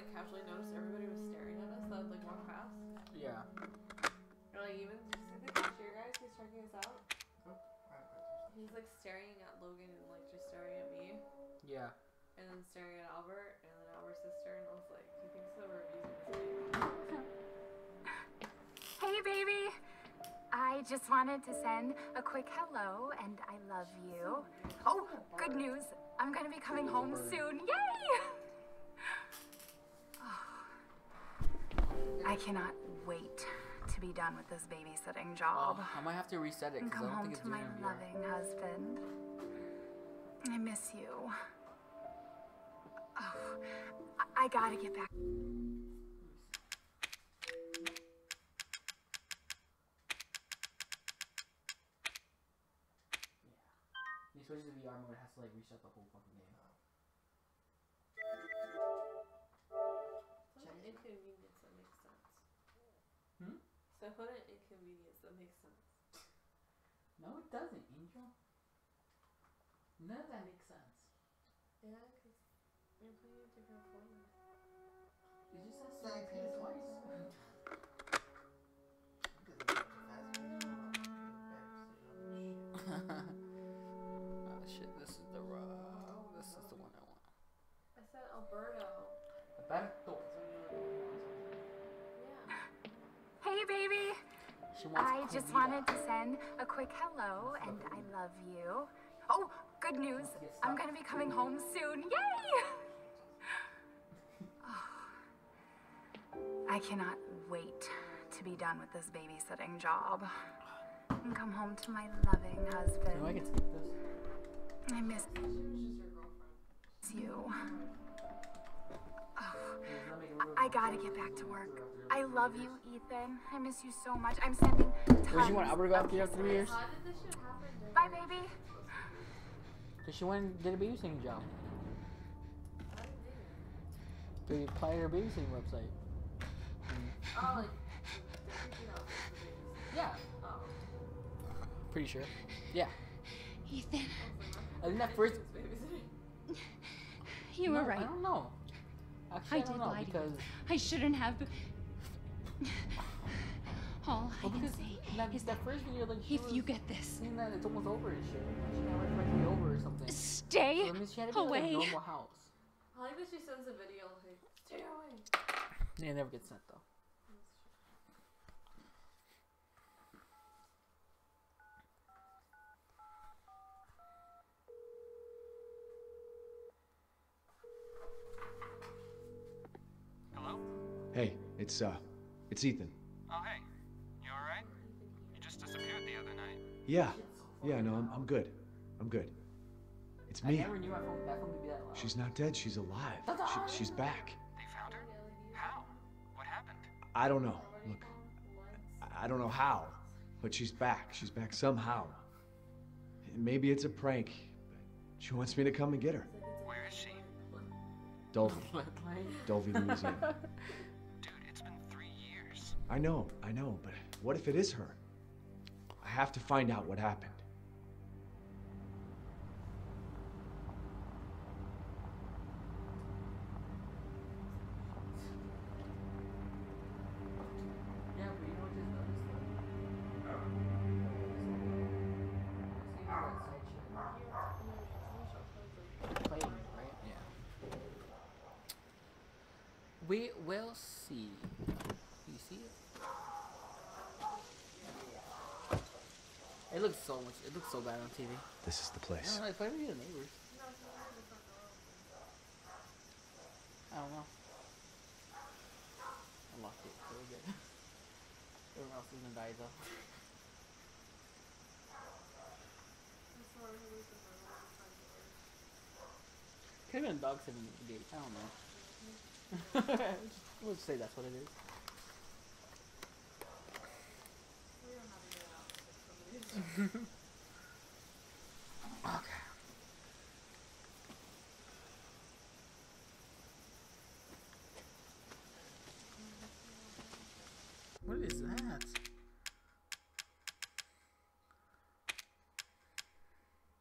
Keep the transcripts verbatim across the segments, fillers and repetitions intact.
like casually noticed everybody was staring at us that would like walk past? Yeah. Or like even did you see the cashier guys? He's checking us out. He's like staring at Logan and like just staring at me. Yeah. And then staring at Albert and then Albert's sister, and I was like, he thinks that we're abusing this baby. Hey, baby. I just wanted to send a quick hello and I love you. Oh, good news. I'm gonna be coming home soon. Yay! Oh. I cannot wait to be done with this babysitting job. Oh, I might have to reset it and because I come don't home think it's to my doing it. loving husband. I miss you. Oh, I, I gotta get back. You switch to V R mode, it has to like reset the whole fucking game. What an inconvenience that makes sense. Hmm? So what an inconvenience that makes sense. No, it doesn't, Angel. None of that makes sense. Yeah, because you're playing a different format. It just has to repeat it twice. Oh shit, this is the raw. This is the one I want. I said Alberto. Alberto. Yeah. Hey, baby. She wants I just comida. wanted to send a quick hello and I love you. Oh, good news. I'm gonna be coming home soon. Yay! Oh. I cannot wait to be done with this babysitting job and come home to my loving husband. You know I can skip this. I miss She was just your girlfriend. you. Oh. I, I gotta get back to work. I love you, Ethan. I miss you so much. I'm sending tons Would you want Albert to go of after you after three years? How did this shit happen? Dude? Bye, baby. Because she went and did a babysitting job. How did they? To apply her babysitting website. Oh, like, you know, the Yeah. oh. Pretty sure. Yeah. Ethan, I think that first. you no, were right. I don't know. Actually, I, I don't did know lie to because. you. I shouldn't have. All I Well, can because say that, is that that first video, like, she if was you get this, saying that it's almost over and shit. She can't wait for it to be over or something. So stay that means she had to be in, like, away. a normal house. I like that she sends a video like, stay away. Yeah, it never gets sent though. Hello? Hey, it's uh, it's Ethan. Oh, hey. You alright? You just disappeared the other night. Yeah, yeah, no, I'm, I'm good. I'm good. It's I me. never knew my phone, that phone could be that loud. She's not dead. She's alive. She, she's back. They found her? How? What happened? I don't know. Look, I, I don't know how, but she's back. She's back somehow. Maybe it's a prank, but she wants me to come and get her. Where is she? Dulvey, Like, Dulvey, Louisiana. Dude, it's been three years. I know, I know, but what if it is her? I have to find out what happened. yeah, but you know what just noticed though? Playing, right? Yeah. We will see. You see it? It looks so much. It looks so bad on T V. This is the I place. don't know. It's probably the neighbors. I don't know. I locked it. So we're good. Everyone else is gonna die though. Could have been a dog sitting at the gate. I don't know. We'll just say that's what it is. Okay. What is that?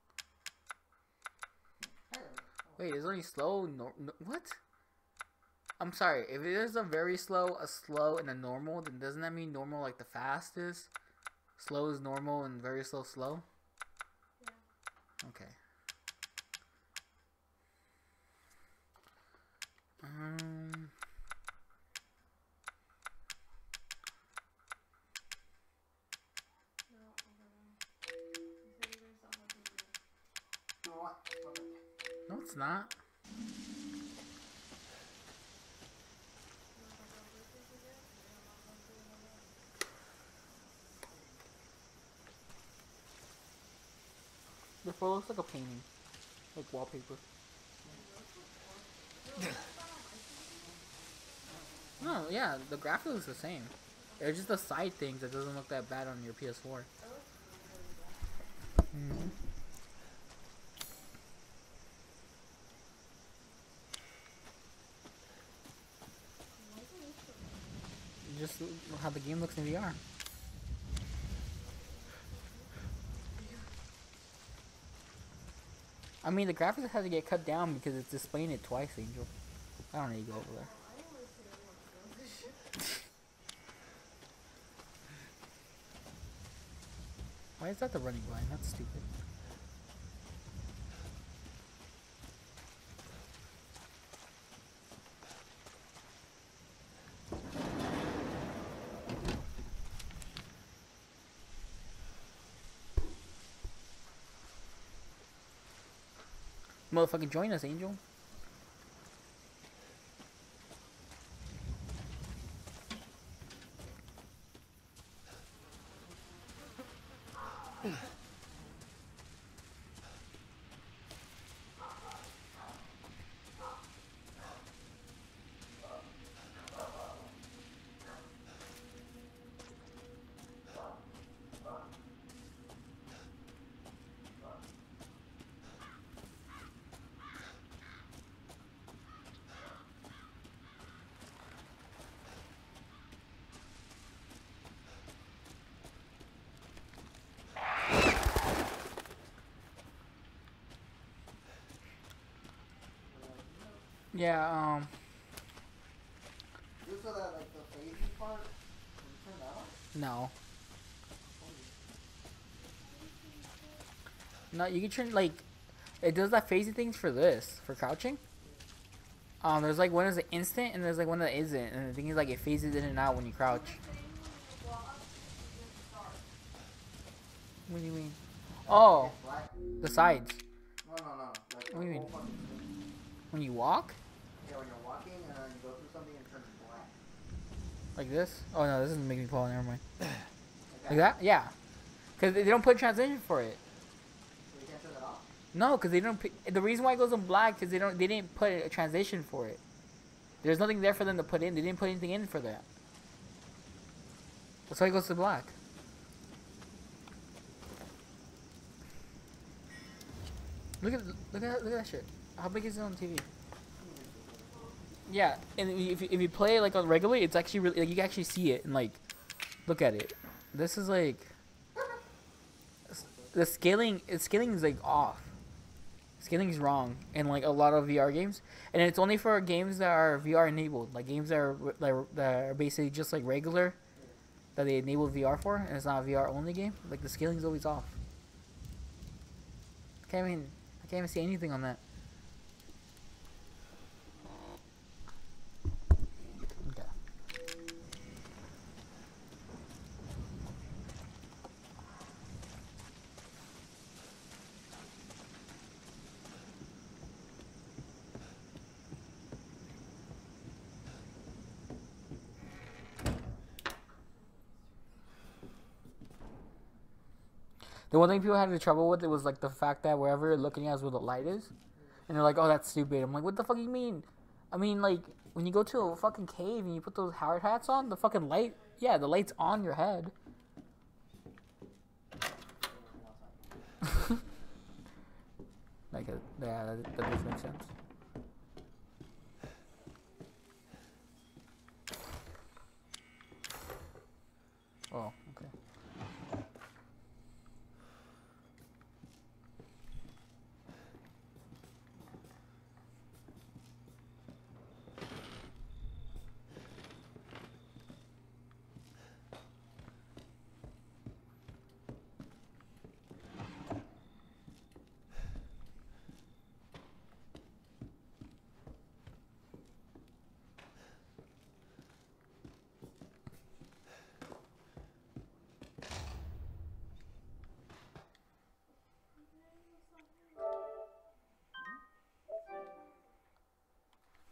Wait, is only slow? No, no, what? I'm sorry. If there's a very slow, a slow, and a normal, then doesn't that mean normal like the fastest? Slow is normal and very slow slow? Yeah. Okay. Um. No, it's not. The floor looks like a painting, like wallpaper. No, yeah, the graphic looks the same. It's just the side things that doesn't look that bad on your P S four. Mm-hmm. Just how the game looks in V R. I mean, the graphics had to get cut down because it's displaying it twice, Angel. I don't need to go over there. Why is that the running line? That's stupid. Motherfucking join us, Angel. Yeah, um... You saw that, like, the phasing part? Can you turn that on? No. No, you can turn, like... It does that phasing things for this, for crouching. Um, there's, like, one is an instant, and there's, like, one that isn't. And the thing is, like, it phases in and out when you crouch. What do you mean? Oh! The sides. No, no, no. Like, What do you mean? whole fucking thing. When you walk? Yeah, when you're walking and then you go through something and it turns black. Like this? Oh no, this doesn't make me fall, never mind. Like Like that? Yeah. Because they don't put transition for it. So you can't turn that off? No, because they don't. P the reason why it goes in black because they don't. They didn't put a transition for it. There's nothing there for them to put in. They didn't put anything in for that. That's why it goes to black. Look at look at look at that shit. How big is it on T V? Yeah, and if you, if you play it like on regularly, it's actually really like you can actually see it and like look at it. This is like the scaling. The scaling is like off. Scaling is wrong in like a lot of V R games, and it's only for games that are V R enabled, like games that are like that are basically just like regular that they enable V R for, and it's not a V R only game. Like the scaling is always off. I can't even I can't even see anything on that. The one thing people had the trouble with it was like the fact that wherever you're looking at is where the light is, and they're like, "Oh, that's stupid." I'm like, "What the fuck do you mean?" I mean, like when you go to a fucking cave and you put those hard hats on, the fucking light, yeah, the light's on your head. Like, a, yeah, that, that does make sense. Oh, okay.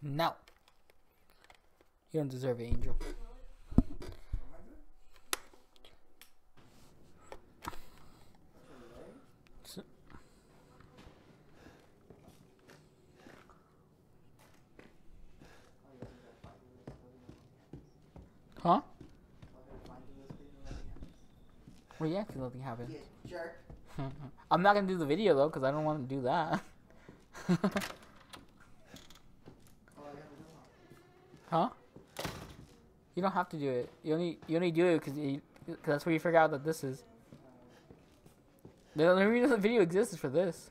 No. You don't deserve it, Angel. So- Huh? Well, yeah, 'cause nothing happened. Yeah, jerk. I'm not gonna do the video though, cause I don't want to do that. Huh? You don't have to do it. You only you only do it because cause that's where you figure out that this is. The only reason the video exists is for this.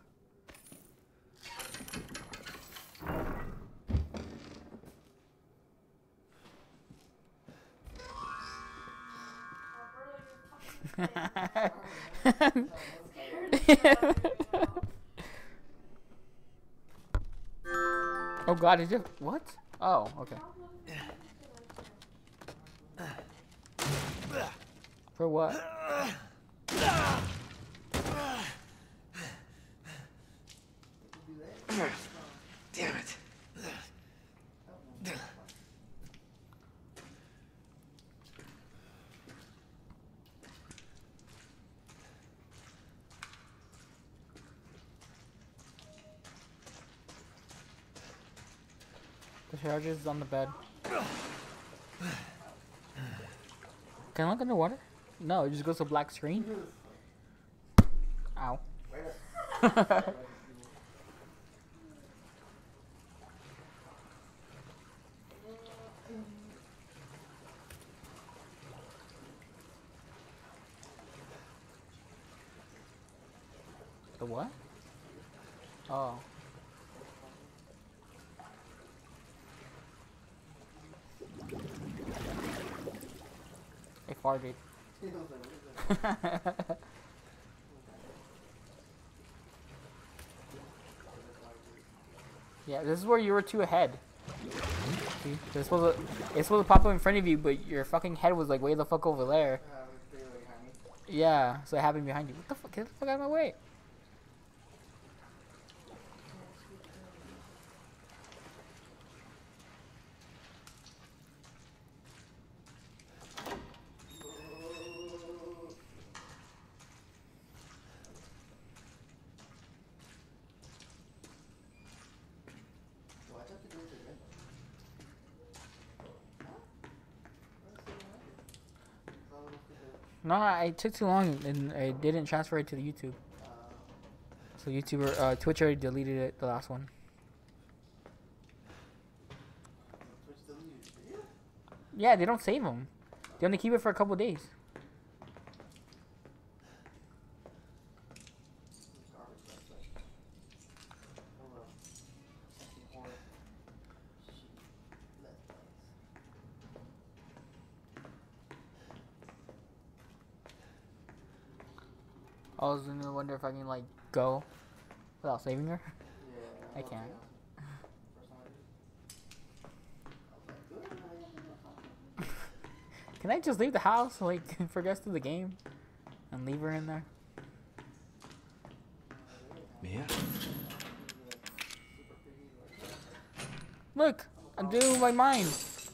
Oh God! Did you what? Oh, okay. For what? Damn it. The charger is on the bed. Can I look underwater? No, it just goes to black screen. Ow. The what? Oh. I farted. Yeah, this is where you were too ahead. See, it's supposed to, it's supposed to pop up in front of you, but your fucking head was like way the fuck over there. Yeah, so it happened behind you. What the fuck? Get the fuck out of my way. No, I took too long and I didn't transfer it to the YouTube. So YouTuber, uh, Twitch already deleted it, the last one. Yeah, they don't save them. They only keep it for a couple days. I was gonna wonder if I can like go without saving her. I can't. Can I just leave the house like for the rest of the game and leave her in there? Mia? Look, I'm doing my mind.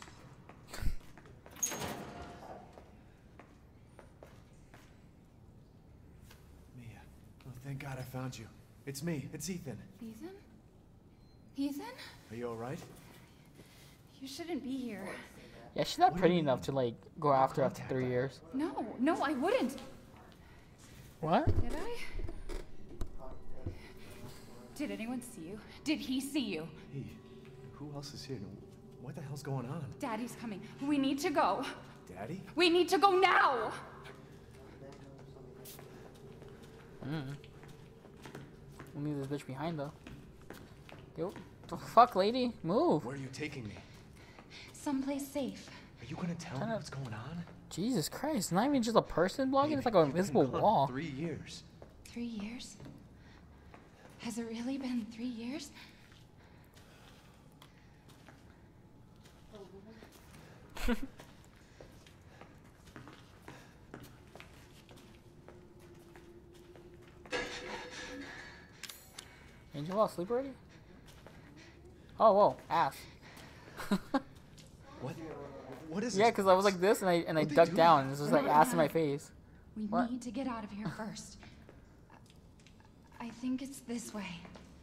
Thank God I found you. It's me. It's Ethan. Ethan? Ethan? Are you alright? You shouldn't be here. Yeah, she's not pretty enough to like go after after three years. No, no, I wouldn't. What? Did I? Did anyone see you? Did he see you? He? Who else is here? What the hell's going on? Daddy's coming. We need to go. Daddy? We need to go now! Mm. We'll leave this bitch behind though. Yo, the fuck, lady, move. Where are you taking me? Someplace safe. Are you gonna tell Kinda- me what's going on? Jesus Christ, not even just a person blogging, Baby, it's like an you've been invisible gone wall. Three years. Three years? Has it really been three years? Angel fall asleep already? Oh, whoa, ass. What? What is Yeah, this? because I was like this and I and I What'd they ducked do? down and this was like No, ass in no. my face. We What? need to get out of here first. I think it's this way.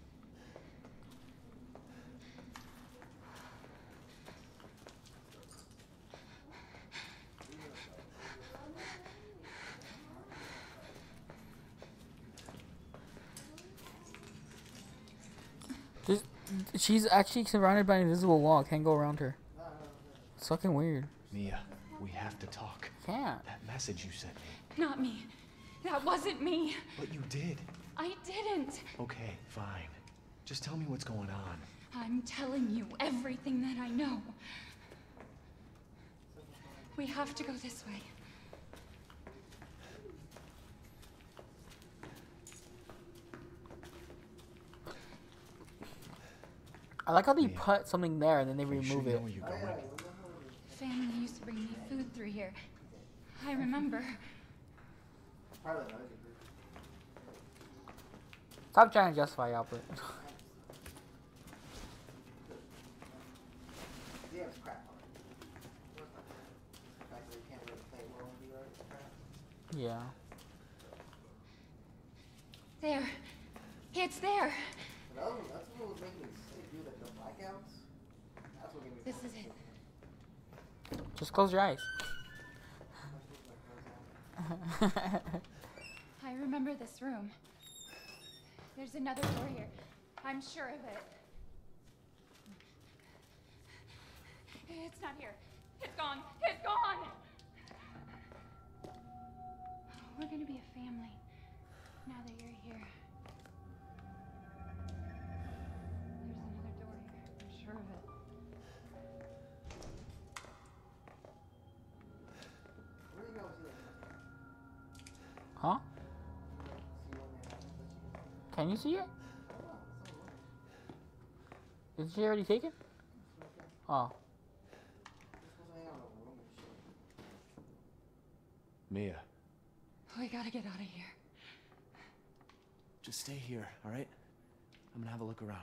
This, she's actually surrounded by an invisible wall. Can't go around her. It's fucking weird. Mia, we have to talk. Can't. That message you sent me. Not me. That wasn't me. But you did. I didn't. Okay, fine. Just tell me what's going on. I'm telling you everything that I know. We have to go this way. I like how they Yeah. put something there and then they You should remove know it. where you're going. Family used to bring me food through here. I remember. Probably not. Is Stop trying to justify Albert. he has crap on it? Where's my crap? The fact that he can't really play World V R is crap. Yeah. There. It's there. But that was, that's what was making me sick, dude. Like the blackouts. That's what gave me This fucking is it. sick. Just close your eyes. I remember this room. There's another door here. I'm sure of it. It's not here. It's gone. It's gone. We're gonna be a family now that you're here. There's another door here. I'm sure of it. Where do you go see that? Huh? See when it happens that you can. Can you see it? Is she already taken? Oh. Mia, We gotta get out of here. just stay here, all right? I'm gonna have a look around.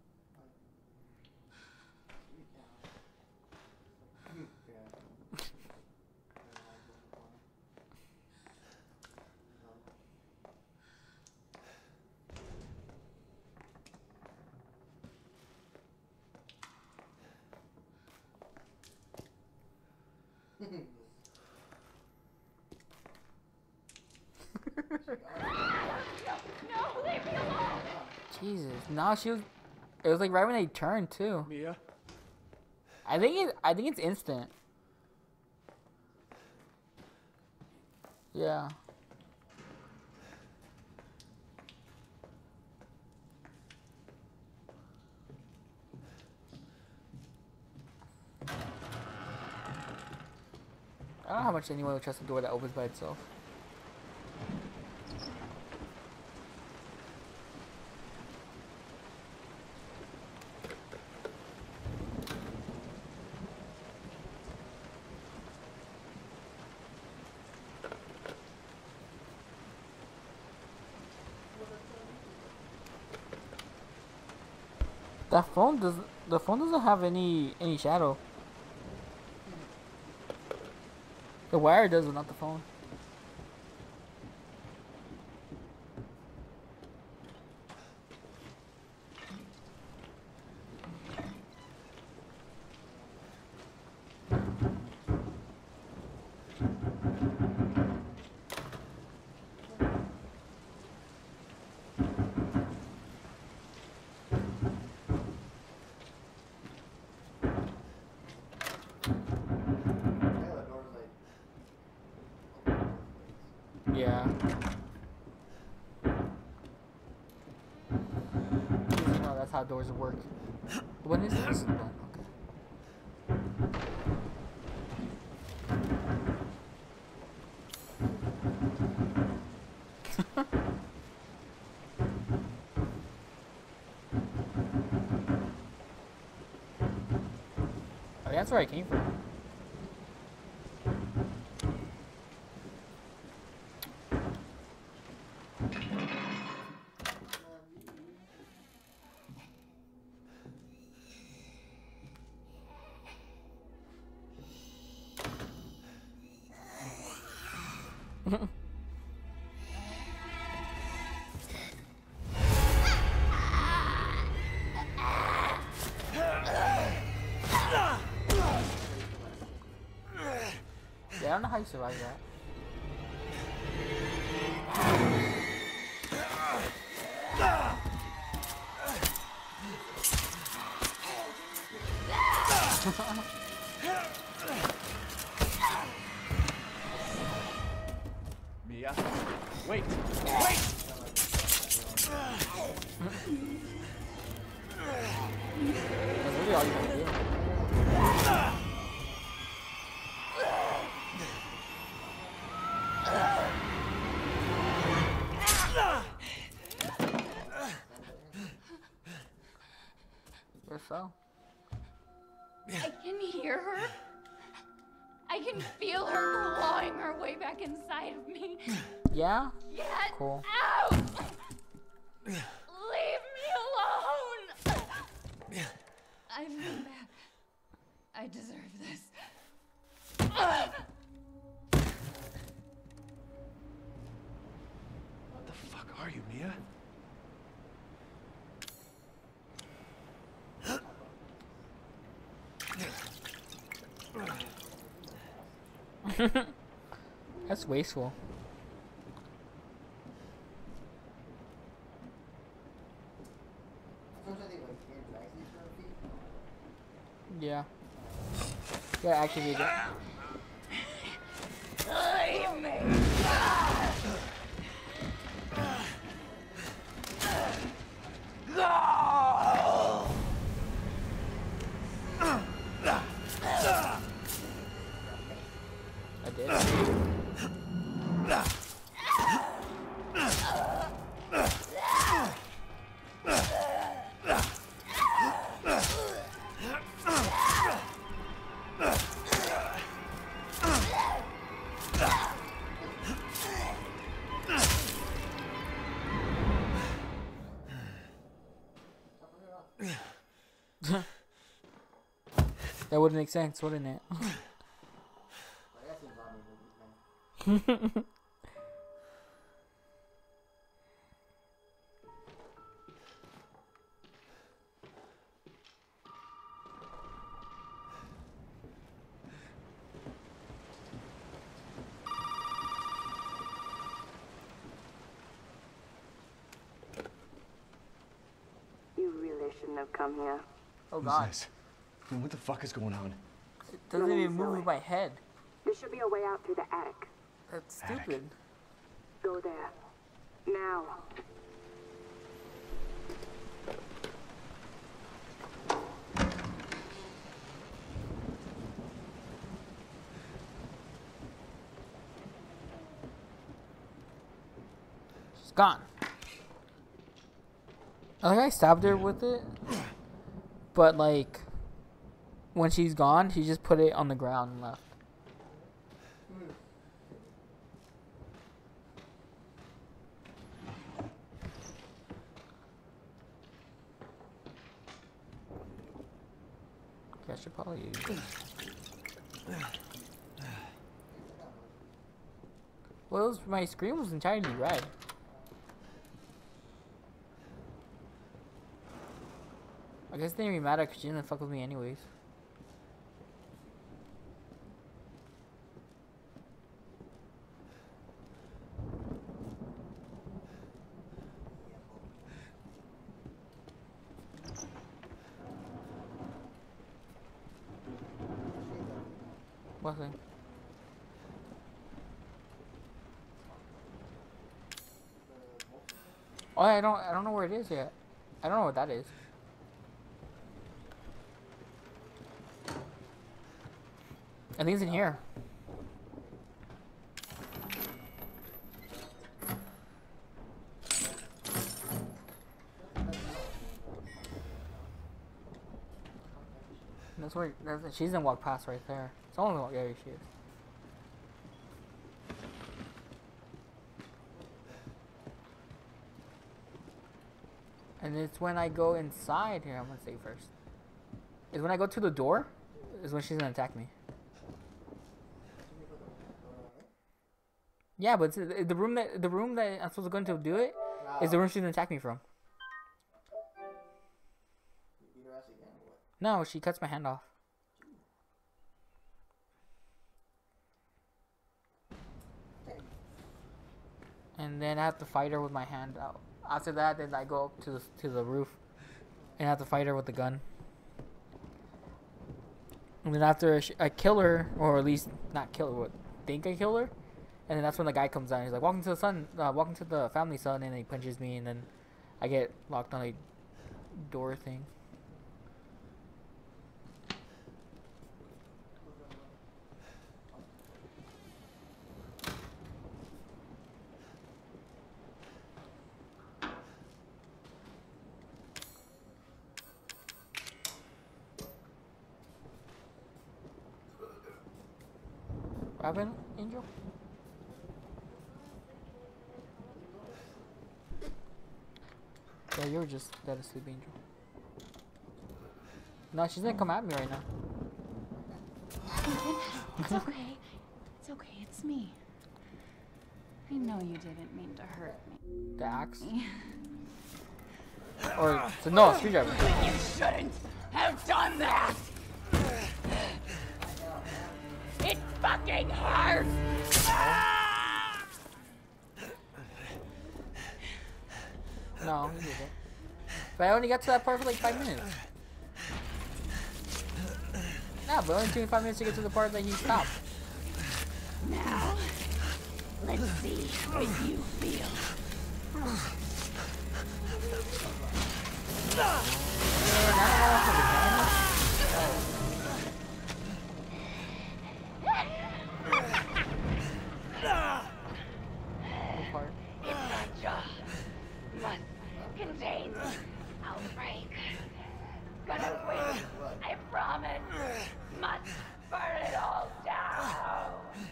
No, leave me alone! Jesus. No, she was. It was like right when they turned too. Mia? I think it. I think it's instant. Yeah. I don't know how much anyone would trust a door that opens by itself. That phone does. The phone doesn't have any any shadow. The wire does, but not the phone. Yeah. No, that's how doors work. When is this done? Okay. Oh, that's where I came from. Yeah, I don't know how you survive that. Mia, wait, wait! That's really all you can do. Where so? I can hear her. I can feel her clawing her way back inside of me. Yeah? Get Cool. out! Leave me alone! I've been bad. I deserve this. What the fuck are you, Mia? That's wasteful. Sometimes they like can't drag these for a feet. Yeah. Yeah, activate it. Leave me! I did. That wouldn't make sense, wouldn't it? Like, that's in zombie movies, man. You really shouldn't have come here. Oh Who's god. this? I mean, what the fuck is going on? It doesn't even move with my head. There should be a way out through the attic. That's stupid. Go there. Now. She's gone. I think I stabbed her with it. But like, when she's gone, she just put it on the ground and left. I should probably use it. Well, it was, my screen was entirely red. I guess it didn't even matter because she didn't fuck with me anyways. What thing? Oh, I don't, I don't know where it is yet. I don't know what that is. I think it's in here. That's where, that's, she's gonna walk past right there. Someone's gonna walk, yeah, she is. And it's when I go inside here, I'm gonna say first. Is when I go to the door, is when she's gonna attack me. Yeah, but it's, the room that the room that I'm supposed to go into to do it is the room she's gonna attack me from. You beat her ass again or what? No, she cuts my hand off. And then I have to fight her with my hand out. After that, then I go up to the, to the roof and I have to fight her with the gun. And then after I kill her, or at least not kill her, but think I kill her, and then that's when the guy comes down. He's like, "Welcome to the sun, uh, welcome to the family, son," and he punches me, and then I get locked on a door thing. What happened, Angel? Yeah, you were just dead asleep, Angel. No, she's gonna come at me right now. It's okay. It's okay. It's me. I know you didn't mean to hurt me. The axe? Or, so, no, a screwdriver. You shouldn't have done that! It fucking hurts! No, he didn't. But I only got to that part for like five minutes. Nah, but it only took me five minutes to get to the part that he stopped. Now, let's see how you feel. Imagine must contain outbreak. Gonna win, I promise. Must burn it all down.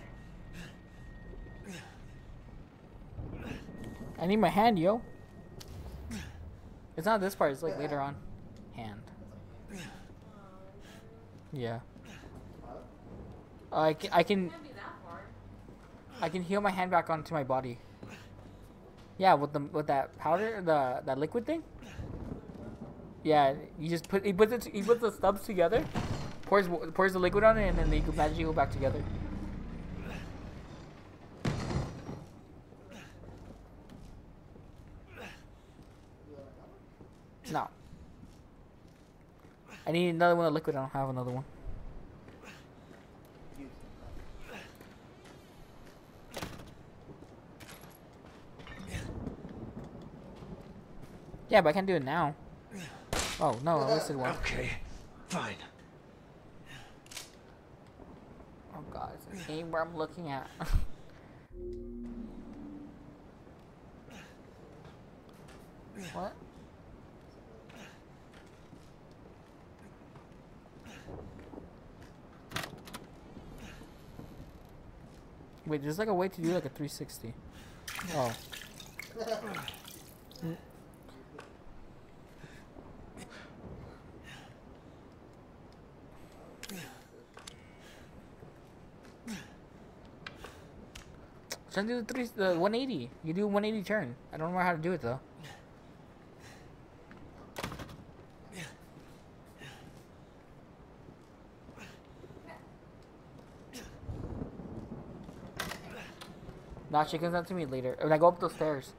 I need my hand, yo. It's not this part, it's like later on. Hand. Yeah. Uh, I can, I can I can heal my hand back onto my body. Yeah, with the with that powder, the that liquid thing. Yeah, you just put he puts it he puts the stubs together, pours pours the liquid on it, and then they magically go back together. No. I need another one of liquid. I don't have another one. Yeah, but I can't do it now. Oh, no, I wasted one. Okay, fine. Oh, God. It's a game where I'm looking at. What? Wait, there's like a way to do like a three sixty. Oh. Mm. Try to do the three, the one eighty. You do one eighty turn. I don't know how to do it though. Nah, she comes out to me later. When I go up those stairs.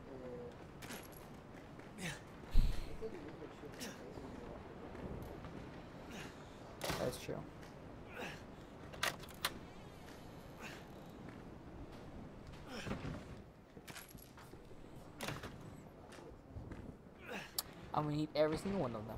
That's true. I'm gonna eat every single one of them.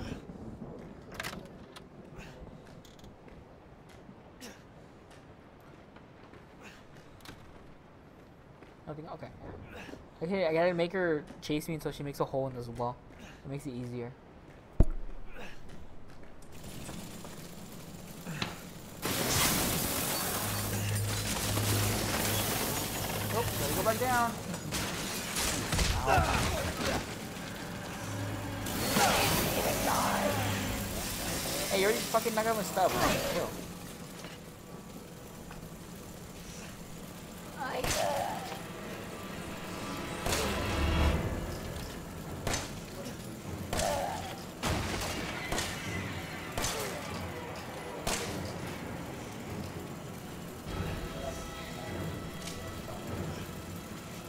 Nothing. Okay. Okay, I gotta make her chase me until she makes a hole in this wall. It makes it easier. Oh, gotta go back down. Ow. Hey, you already fucking knocked out my stuff. Chill. I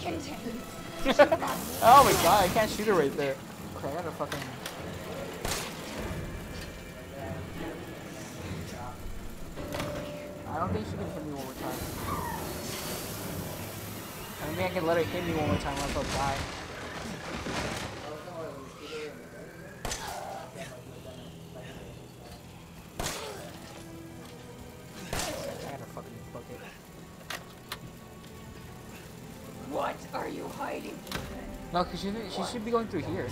contains. Oh my god, I can't shoot her right there. Okay, I gotta fucking. I don't think she can hit me one more time. I don't think I can let her hit me one more time else I'll die. I gotta fucking book it. What are you hiding? No, cause she, she should be going through here.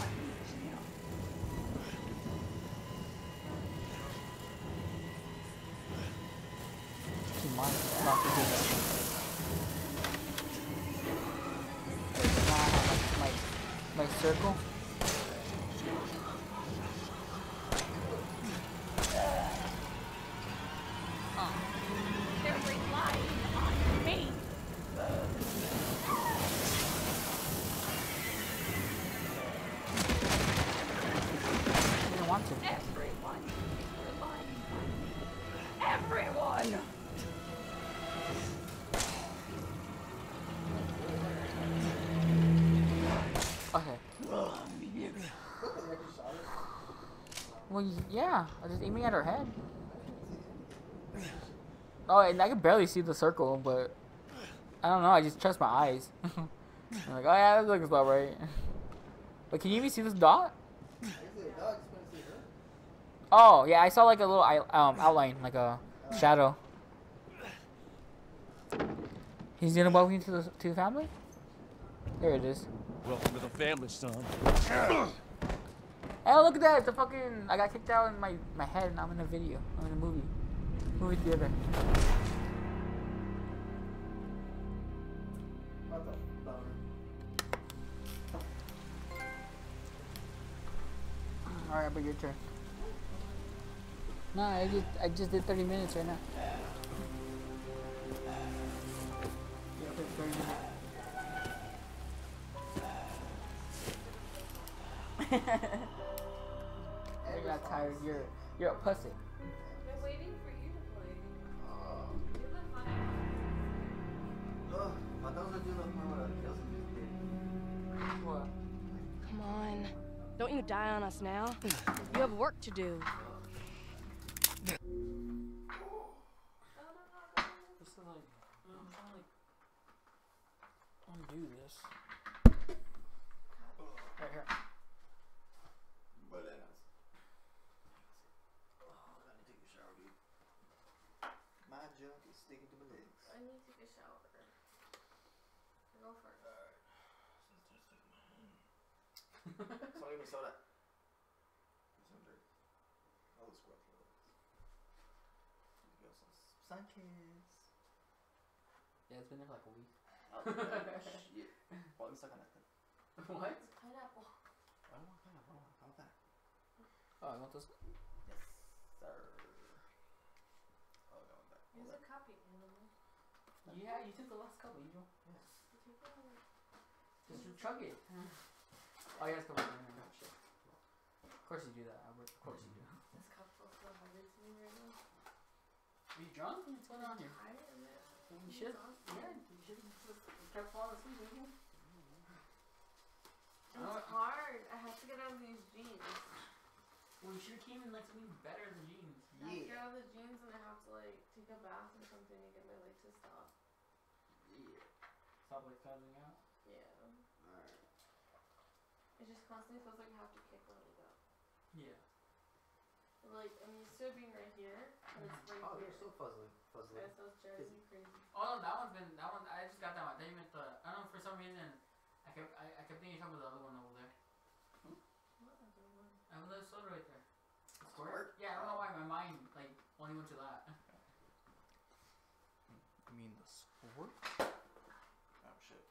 She might not be doing that. Wait, now I have my, my, my circle. They're relying on me. I didn't want to. Everyone is relying on me. Everyone. Okay. Well, yeah, I was just aiming at her head. Oh, and I can barely see the circle, but I don't know. I just trust my eyes. I'm like, oh yeah, that looks about right. But can you even see this dot? Oh yeah, I saw like a little eye- um outline, like a shadow. He's gonna welcome you to the to the family. There it is. Welcome to the family, son. Hey, look at that! It's a fucking. I got kicked out in my my head, and I'm in a video. I'm in a movie. Movie theater. All right, but your turn. No, I just I just did thirty minutes right now. Yeah, thirty minutes. I got tired. You're you're a pussy. I'm waiting for you to play. You're the funny one. What? Come on. Don't you die on us now. You have work to do. This is like I'm trying to like undo this. Right here. My junk is sticking to my legs. I need to take a shower. Go first. So give me soda. Some dirt. All the squat for Give some sun kiss. Yeah, it's been there for like a week. Oh, shit. Well, let me suck on that thing. What? Pineapple. I don't want pineapple. I want how about that? Oh, I want this. Yes, sir. Oh, I want that. Use a copy, animal. Yeah, you took the last couple, you know. Yes. Just chug it. Oh, yeah, it's coming. Oh, shit. Of course you do that, Albert. Of course you do. This cup feels so heavy to me right now. Are you drunk? What's going on here? I am it. You should. Yeah, you should have kept falling asleep, didn't you? It's hard. I have to get out of these jeans. Well, you should have came in like something better than jeans. I have to get out of the jeans and I have to like take a bath or something to get my leg to stop. Yeah. Stop like cutting out? Yeah. Alright. It just constantly feels like I have to kick my leg up. Yeah. Like, I'm used to it being right here, and it's right Oh, here. you're so fuzzly. Fuzzly. Yeah, so it's driving me crazy. Oh no, that one's been that one. I just got that one. I thought you meant the. I don't know, for some reason. I kept I, I kept thinking you're talking about the other one over there. What other one? I have another soda right there. The Squirt? squirt? Yeah, I don't know why my mind like only went to that. You mean the squirt? Oh, shit.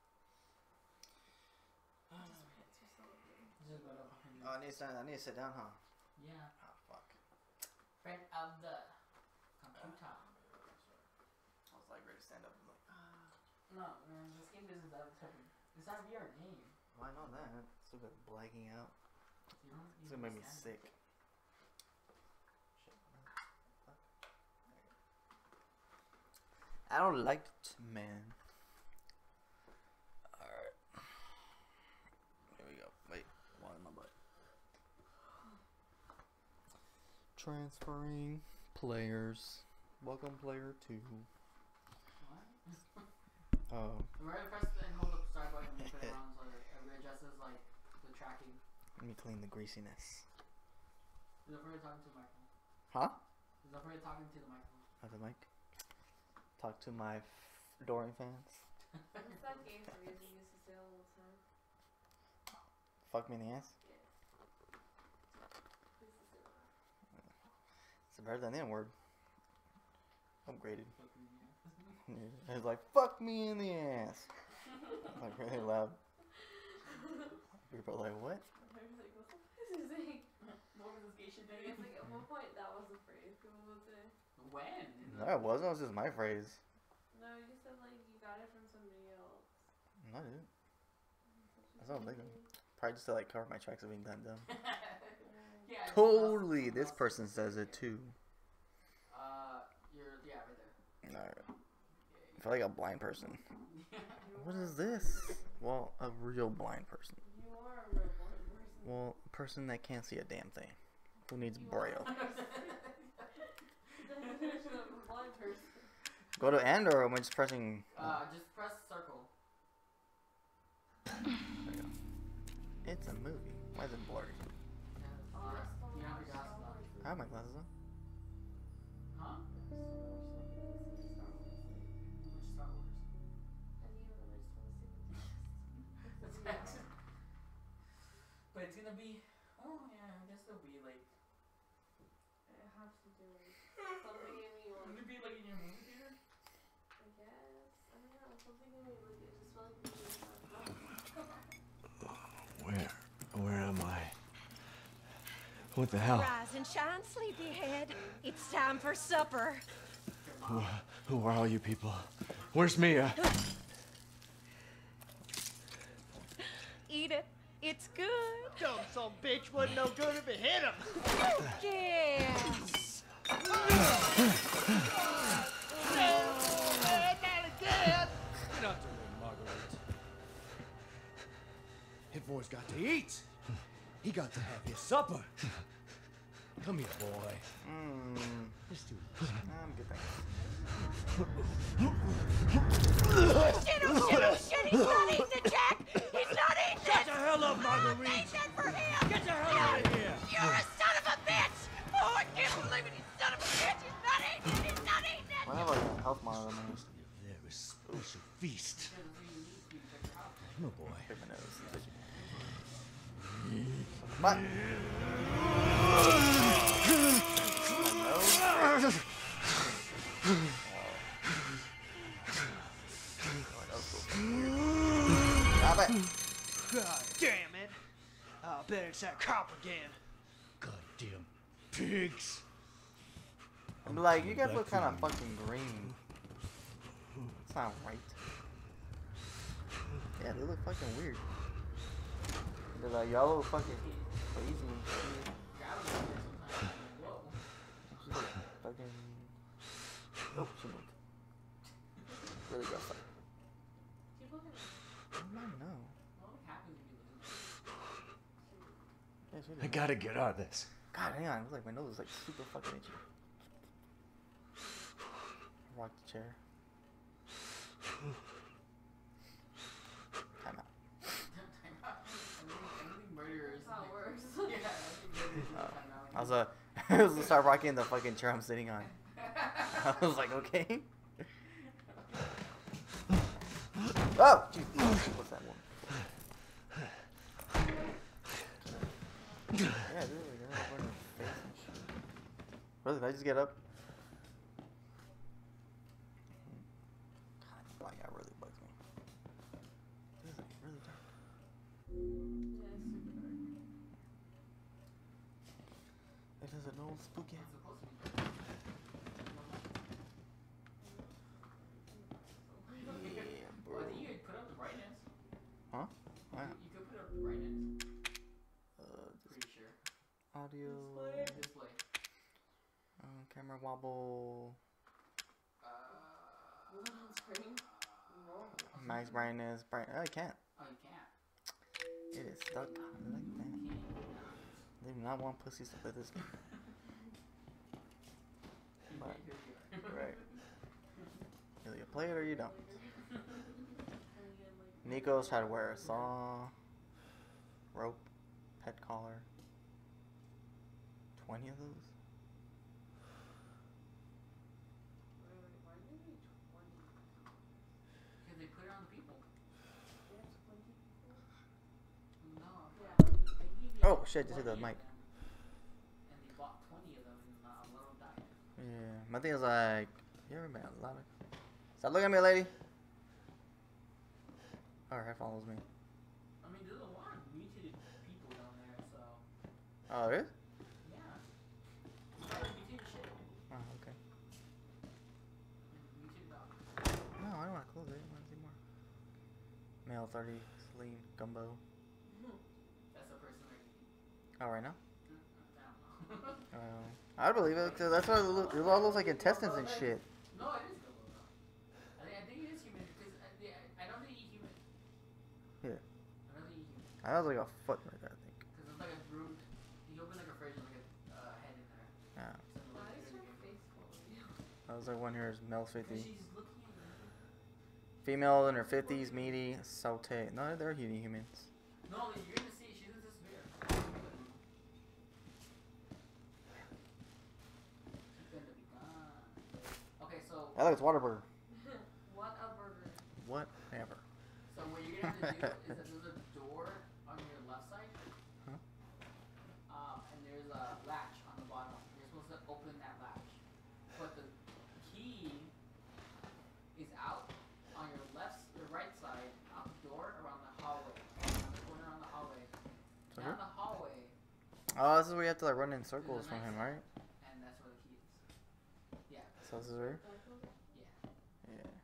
This is better behind you. Oh, I need to stand. I need to sit down, huh? Yeah. Oh, fuck. Friend of the computer. I was like ready to stand up. I'm like, ah. No, man, this game isn't that type. It's not a V R game. Why not that? Still got blacking out. You don't It's gonna make me understand. sick. Shit. I don't like it, man. Transferring players. Welcome player two. Oh. Remember to press and hold the start button and turn it on so that it readjusts like the tracking. Let me clean the greasiness. Don't forget talking to the microphone. Huh? Don't forget talking to the microphone. Have the mic. Talk to my f adoring fans. What's that game for you that you used to say all the time? Fuck me in the ass. Yeah. Please just say that. It's better than the N word. Upgraded. It's like, fuck me in the ass. Like, really loud. People are like, what? I was like, what the fuck is he saying? What was this gay shit thing? It's like, at one point, that was a phrase people would say. When? No, it wasn't. It was just my phrase. No, you said, like, you got it from somebody else. No, I didn't. That's not legal. Probably just to, like, cover my tracks of being done dumb. Yeah, Totally. This person says it, too. Uh, you're, yeah, right there. Alright. I feel like a blind person. What is this? Well, a real blind person. You are a real blind person. Well, a person that can't see a damn thing. Who needs braille? Definition of a blind person. Go to end, or am I just pressing? Uh, just press circle. There you go. It's a movie. Why is it blurry? Yeah, you have your glasses on. I have my glasses on. Huh? Which Star Wars? That's But it's gonna be. Oh yeah, I guess it'll be like. It has to do with something in me. Would it be like in your movie theater? I guess. I don't know. Something in me. Like, it just felt like it was Where? Where am I? What the hell? Rise and shine, sleepyhead. It's time for supper. Who, who are all you people? Where's Mia? Eat it. It's good. Dumb son bitch wasn't no good if it hit him. Yes. Not to win, Marguerite. Hit boy's got to eat. He got to have his supper. Come here, boy. Mmm. Let's do I'm good, thanks. Shit, oh shit, oh shit, he's not eating it, Jack! He's not eating it! Get the hell up, Marguerite! I made that for him! Get the hell out of here! You're a son of a bitch! Oh, I can't believe it, you son of a bitch! He's not eating it! He's not eating it! I have like a health monitor on my nose. Very special feast. Come on, boy. Pick my nose. What? Stop it. God damn it! I bet it's that cop again. Goddamn pigs! I'm like, you guys look kind of fucking green. It's not right. Yeah, they look fucking weird. They're like, y'all look fucking crazy and shit. She's like, fucking. Oh, she moved. Really gross. I don't know. Yeah, she I did. gotta get out of this. God, hang on. It was like my nose was like super fucking itchy. Rock the chair. Time out. Oh, I was uh, I was gonna start rocking the fucking chair I'm sitting on. I was like, okay. Oh, jeez. What's that one? Yeah, dude, you're not burning your face and shit. Really, did I just get up? God, blackout really bugs me. This is like really dark. It is an old spooky. Yeah, bro. I think you could put up the brightness. Huh? You, you could put up the brightness. Uh, Pretty sure. audio. Display. Uh, camera wobble. Uh, Max brightness. Bright. Oh, I can't. Oh, you can't. It is stuck like that. They do not want pussies to play this game. But, right. Either you play it or you don't. Nico's tried to wear a saw, rope, pet collar. Twenty of those. Because they put it on the people. Oh shit! Just hit the mic. And they bought twenty of them and not one of them died. Yeah, my thing is like, you ever been a lot of? Stop looking at me, lady. Oh, her head follows me. I mean, there's a lot of mutated people down there, so. Oh, there is? Yeah. Mutated shit. Oh, okay. Mutated dog. No, I don't want to close it. I want to see more. Male thirty, Celine, Gumbo. That's the person right Oh, right now? I don't know. Uh, I believe it, because that's what it, look, it all looks like intestines and shit. No, it is Gumbo though. I think, I think it is human because I, they, I don't think he human. Yeah. I don't think he human. I was like a foot right there, I think. Because it's like a brood. He opened like a fridge and like a uh, head in there. Yeah. So Why like, is her face falling? I was like, one here is male fifty. she's looking at you. Female in her fifties, meaty, saute. No, they're human humans. No, like, you're gonna see. She's gonna disappear. She's gonna be gone. Okay, so. I like it's Whataburger. What a burger. Whatever. So what you're gonna have to do is that there's a door on your left side. Huh? Um, and there's a latch on the bottom. You're supposed to open that latch. But the key is out on your left, your right side, out the door, around the hallway. On the corner on the hallway. So Down here? the hallway. Oh, this is where you have to like run in circles from him, right? And that's where the key is. Yeah. So this is where? Yeah. Yeah.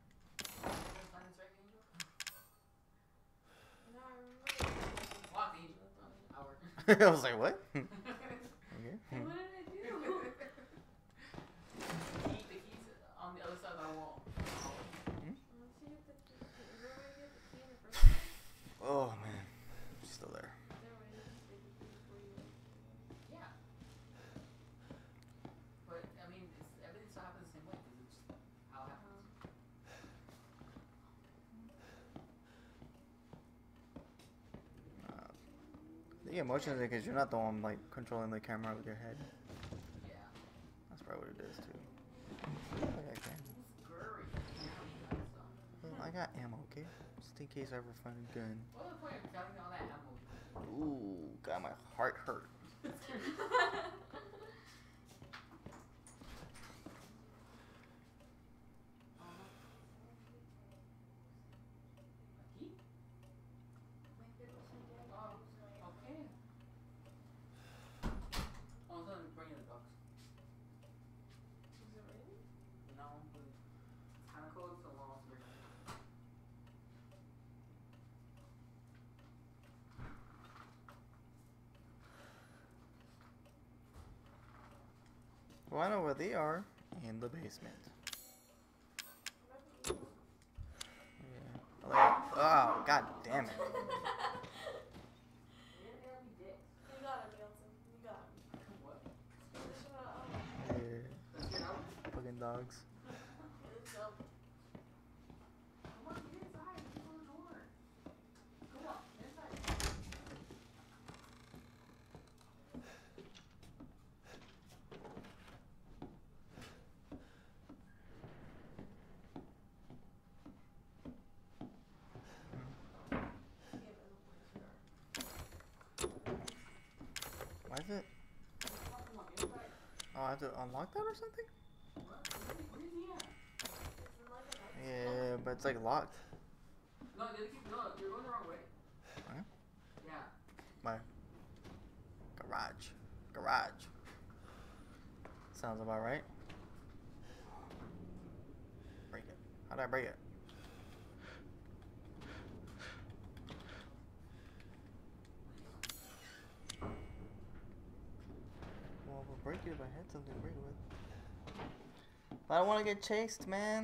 Lock the angel. Hour. I was like, what? Okay. What did I do? The key, the key's on the other side of the wall. Hmm? Let's see if the key. Is there a way to get the key in the first place? Oh man, she's still there. Is there a way to just take the key before you leave? Yeah. But I mean, it's, everything still happens the same way because it's just how it happens. Uh, the emotions because you're not the one like controlling the camera with your head. Yeah. That's probably what it is too. Okay, okay. Scurry. Yeah, so. Well, I got ammo, okay? Just in case I ever find a gun. What was the point of selling all that ammo? Ooh, God, my heart hurt. A key? Oh, okay. Oh, so I'm bringing the dogs. Is it raining? No, but it's kind of cold, so long as we're Well, I know where they are. In the basement. Yeah. Like, oh, god damn it. You got him, Milton. You got him. What? Shut up. Yeah. Fucking dogs. Let's go. Come on, get inside. Get on the door. Come on, get inside. Why is it? Oh, I have to unlock that or something? Yeah, but it's like locked. No, the other key, no, you're going the wrong way. Huh? Yeah. My garage. Garage. Sounds about right. Break it. How did I break it? Well, we'll break it if I had something to break it with. I don't want to get chased, man.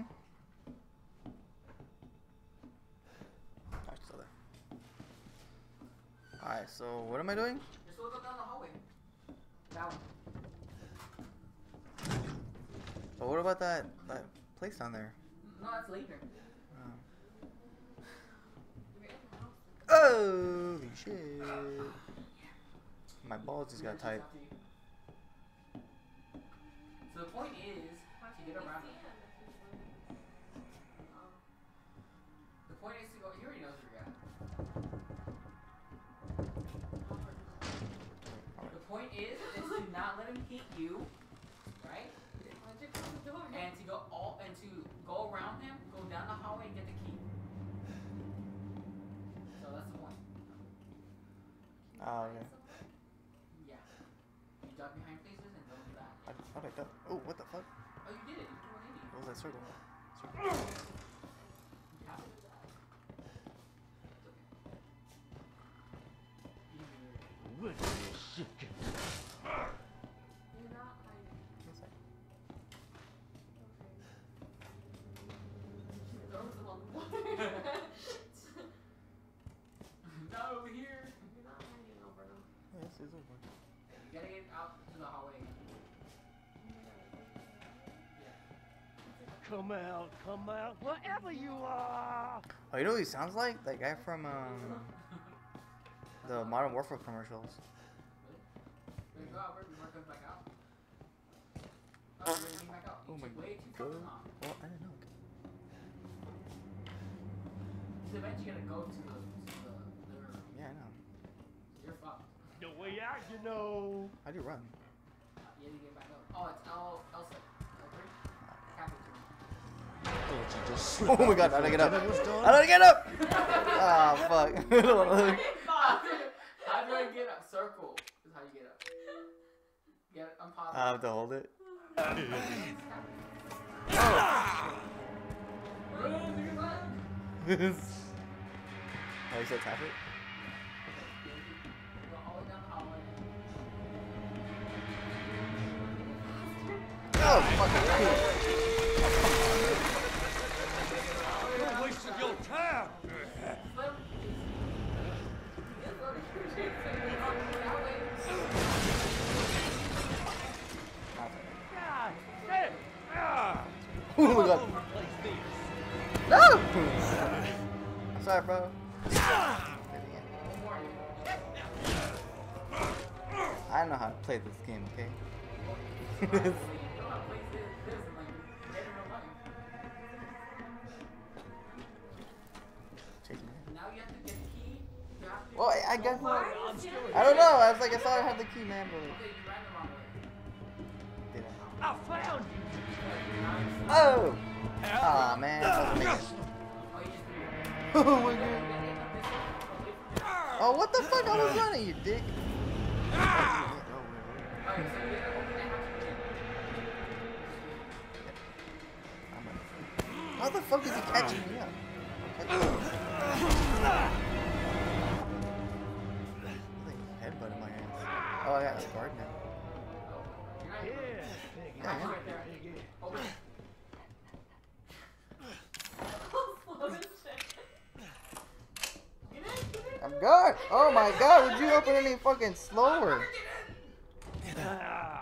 Oh, it's still there. Alright, so what am I doing? You're supposed to go down the hallway. That one. But what about that that place down there? No, that's later. Oh. Holy shit! My balls just got tight. So the point is to get around it. The point is to go. He already knows where you're at. The point is, is to not let him hit you, right? And to go all and to go around him, go down the hallway and get the key. So that's the point. Oh yeah. Yeah. You duck behind places and don't do that. I, how'd I duck? Oh, what the fuck? Oh, you did it. You one eighty. What was that circle? Circle. You have to do that. It's okay. You're not hiding. Yes, I- Throws them on the wall. Not over here. You're not hiding over them. Yes, it's over. You gotta get out to the hallway. Come out, come out, wherever you are. Oh, you know what he sounds like? That guy from um the Modern Warfare commercials. There you go, Albert. You want to come back out? Oh, you're getting back out. You Oh my took way too god. fucking long. Well, I didn't know. So eventually you gotta go to the, to the living room. Yeah, I know. You're fucked. The way out, you know. How do you run? You had to get back up. Oh, it's L L six. L three. Capital two. Oh my god, how do I get up? How do I get up? Ah, fuck. How do I get up? Circle is how you get up. Get unpause. I have to hold it. Oh, Oh, you said tap it? Go all the way down the hallway. Oh, fucking You're wasting your time. God damn. Ah. Oh my god. No! I'm sorry, bro. I know how to play this game, okay? Now you have to get the key. You have to Well, I, I guess. I don't know. I was like, I thought I had the key, man, but. Okay, you ran the wrong way. Did I? I found you. Oh! Aw, man. Oh my god. Oh, what the fuck? I was running, you dick. How the fuck is he catching me up? Headbutt in my ass. Oh, I got a guard now. Yeah. Yeah, yeah. I'm good. Oh my god, would you open any fucking slower? Ah.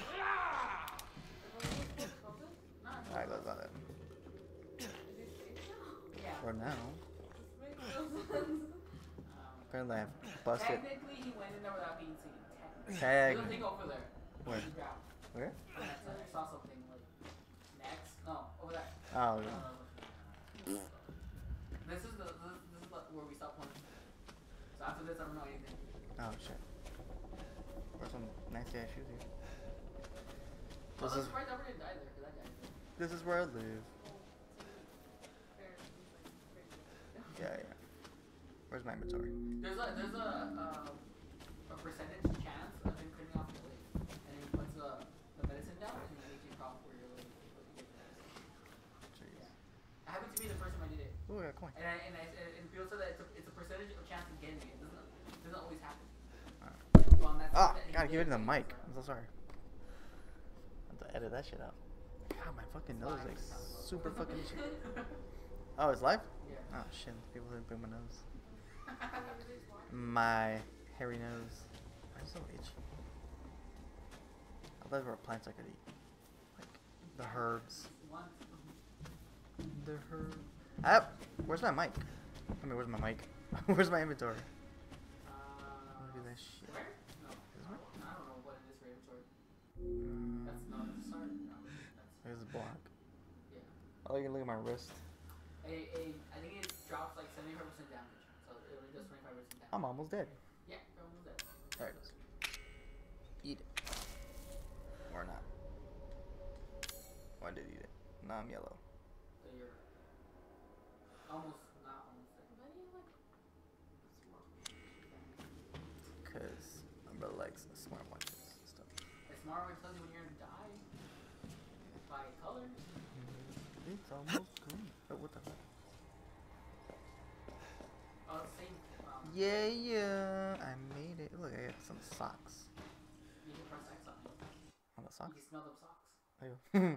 Alright, let's go then. For now. Apparently I busted. Technically, he went in there without being seen. Tag. There's a thing over there. Where? You grab. Where? I saw something like next. No, over there. Oh, yeah. Uh, this is the this, this is the, where we stop playing. So after this, I don't know anything. Oh shit. There's some nasty ass shoes here. Oh, This I'm is surprised I didn't die there, 'cause that guy did. this is where I live. Yeah, yeah. Where's my inventory? There's a there's a um, a percentage chance of him cleaning off the lid, and then he puts the the medicine down and he makes you cough where you're like. Jeez. It happened to me the first time I did it. Ooh, I got a coin. And I, and I, and people said that it's a, it's a percentage of chance of getting it. It doesn't it doesn't always happen. Well, and that's Ah, that he gotta give it did. to the mic. I'm so sorry. I have to edit that shit out. God, my fucking nose is like super fucking itchy. Oh, it's live? Yeah. Oh shit, people didn't put my nose. My hairy nose. I'm so itchy. I thought there were plants I could eat. Like The herbs. The herb. Ah, where's my mic? I mean, where's my mic? Where's my inventory? Look at that shit. Is this one? I don't know what it is for inventory. Mm. That's not a start. No, There's a block. Yeah. Oh, you can look at my wrist. A, a, I think it drops like seventy-five percent damage, so it only does twenty-five percent damage. I'm almost dead. Yeah, you're almost dead. There it is. Eat it. Or not. Oh, I did eat it. Now I'm yellow. So you're almost, not almost dead. Why do you like Because Umbrella likes smartwatches and stuff. a smartwatch tells you when you're gonna die by color? It's almost green. Oh, what the fuck? Oh, it's the same. Um, Yeah, yeah. I made it. Look, I got some socks. You can press X on it. On the You socks? can smell them socks. Ew.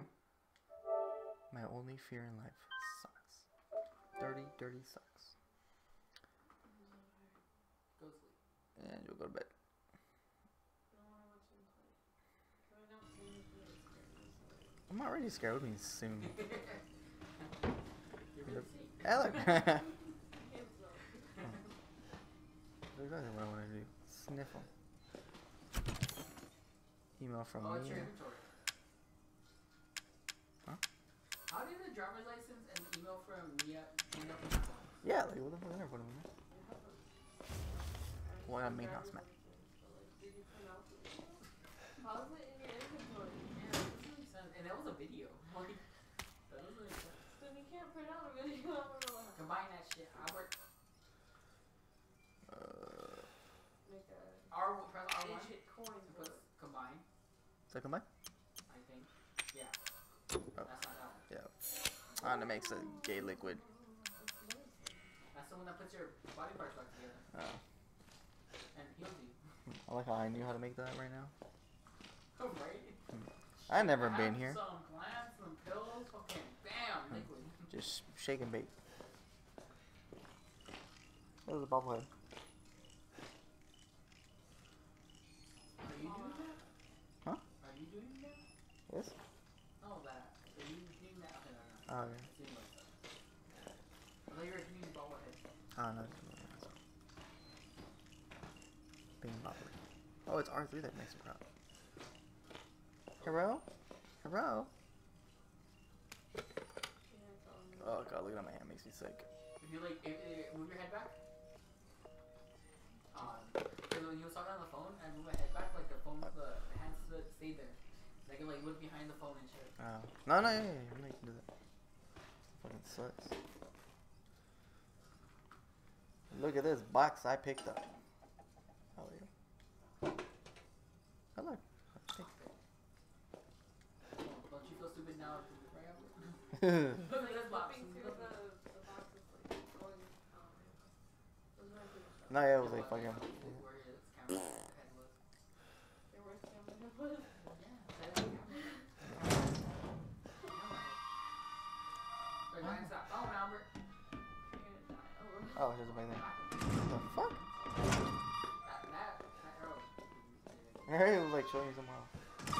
My only fear in life is socks. Dirty, dirty socks. Go to sleep. And you'll go to bed. I'm already scared. What do you mean soon? Hey, look. That's exactly what I want to do. Sniffle. Email from Oh, it's me. your inventory. Huh? How did the driver's license and email from Mia end up in my phone? Yeah, like what the fuck? I never put them in there. Well, I main house, man. How is it in your inventory? Yeah, that doesn't make sense. And that was a video. Like, that doesn't make sense. Then you can't print out a video. I don't know what happened. Combine that shit, Albert. Uh, Make a R, press R one digit coin. to put combine, second mic? I think. Yeah. Oh. That's not that one. Yeah. Ah, that makes a gay liquid. That's the one that puts your body parts back together Oh. and heals you. I like how I knew how to make that right now. Right? I never Have been here. Some plants, some pills, fucking bam, liquid. Just shake and bake. There's a bobblehead. Are you doing that? Huh? Are you doing that? Yes? Oh, that. Are you doing that? Okay, no, no. Oh, yeah. Seems like that. I thought you were doing bobblehead. Oh, no. Being bobbly. Oh, it's R three that makes me proud. Hello? Hello? Oh, God, look at my hand. Makes me sick. If you like, if, if, move your head back. Um, because when you was talking on the phone and move my head back, like the phone, the, the hands stood, stayed there. They can like look behind the phone and shit. Oh. No, no, yeah, yeah, I'm not gonna do that. Fucking sucks. Look at this box I picked up. Oh, yeah. Hello. Hey. Oh, don't you feel stupid now? Right out? Yeah. Look at this box. Flipping through the, the boxes, like going, um, those are my favorite. No, yeah, it was like fucking. Where his camera head was. Your worst camera head was. Yeah, that is the camera. Camera head. Start dying stop. Oh, Albert. You're gonna die. Oh. Oh, there's a big thing. What the fuck? That, that, that arrow. Hey, it was like showing you somewhere else.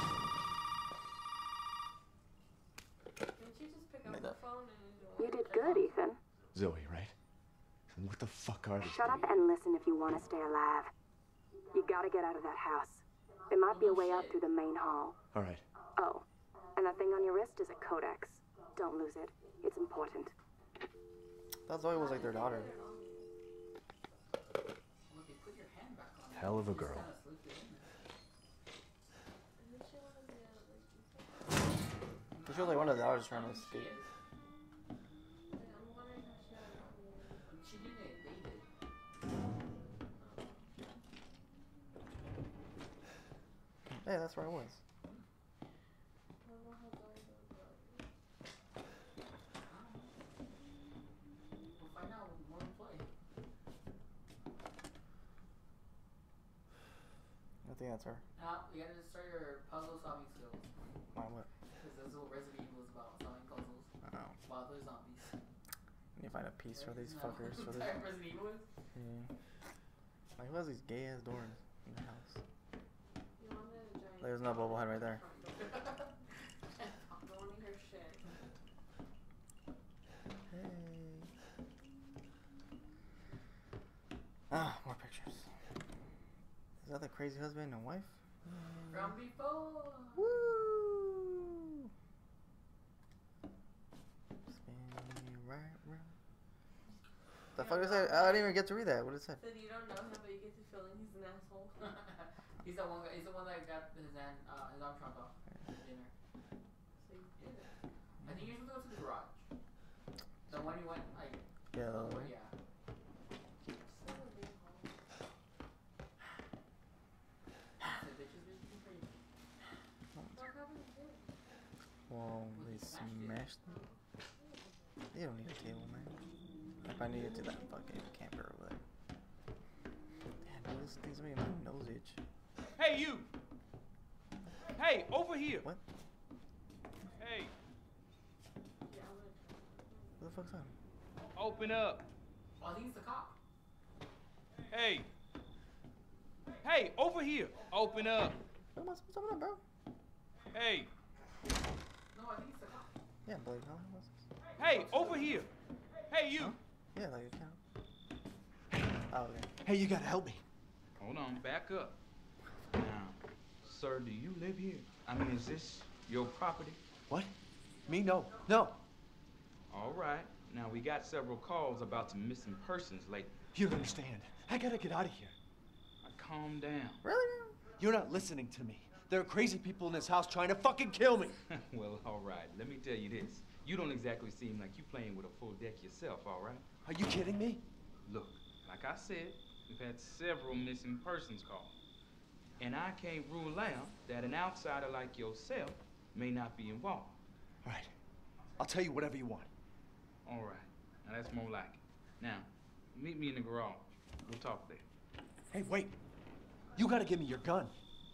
Didn't you just pick up Made the that. phone and do You did good, Ethan. Zoe, right? And what the fuck are these Shut up things? and listen if you want to stay alive. You gotta get out of that house. There might be a way out through the main hall. All right. Oh, and that thing on your wrist is a codex. Don't lose it. It's important. That Zoe was like their daughter. Look, they put your hand back on. Hell of a girl. Kinda slipped it in there. Didn't she want to be a, like, She was like one of the daughters trying to escape. like, I'm wondering how she had it. She did it. They did. Hey, that's where I was. I don't know how Zoe does that. We'll find out when more we play. I think that's her. Now, you gotta start your puzzle solving skills. My what? Because that's what Resident Evil is about, solving puzzles. I know. While there's zombies. You find a piece for these No. fuckers. For this. Type Resident Evil is? Yeah. Like, who has these gay ass doors in the house? You wanted a giant. There's no bobblehead right there. The one you Ah, more pictures. Is that the crazy husband and wife? From before. Woo! Spin me right round. The fuck is that? I didn't even get to read that. What did it say? Said you don't know him, but you get the feeling he's an asshole. He's the one. Guy, he's the one that got his hand, uh, his arm chopped off at dinner. So you did it. I think you're supposed to go to the garage. The one you went like. Yeah. Uh, where, yeah. Well, they smashed it. They don't need a table, man. If I needed to that fucking camper over there. Damn, this thing's making my nose itch. Hey, you! Hey, over here! What? Hey, Who the fuck's that? open up! Oh, I think it's the cop. Hey! Hey, over here! Open up! What am I supposed to open up, bro? Hey! No, I think it's the cop. Yeah, Blake, how what's this? Hey, over here! Hey, you! Huh? Yeah, like a count. Oh, okay. Hey, you gotta help me. Hold on, back up. Now, sir, do you live here? I mean, is this your property? What? Me? No. No. All right. Now, we got several calls about some missing persons lately. You don't understand. I gotta get out of here. Now, calm down. Really? You're not listening to me. There are crazy people in this house trying to fucking kill me. Well, all right. Let me tell you this. You don't exactly seem like you playing with a full deck yourself, all right? Are you kidding me? Look, like I said, we've had several missing persons calls. And I can't rule out that an outsider like yourself may not be involved. All right. I'll tell you whatever you want. All right. Now, that's more like it. Now, meet me in the garage. We'll talk there. Hey, wait. You gotta give me your gun.